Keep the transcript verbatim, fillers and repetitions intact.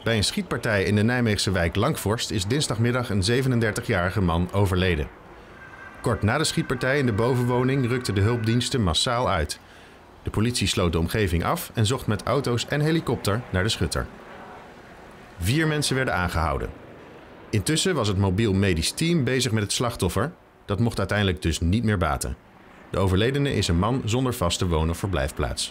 Bij een schietpartij in de Nijmeegse wijk Langvorst is dinsdagmiddag een zevenendertigjarige man overleden. Kort na de schietpartij in de bovenwoning rukten de hulpdiensten massaal uit. De politie sloot de omgeving af en zocht met auto's en helikopter naar de schutter. Vier mensen werden aangehouden. Intussen was het mobiel medisch team bezig met het slachtoffer. Dat mocht uiteindelijk dus niet meer baten. De overledene is een man zonder vaste woon- of verblijfplaats.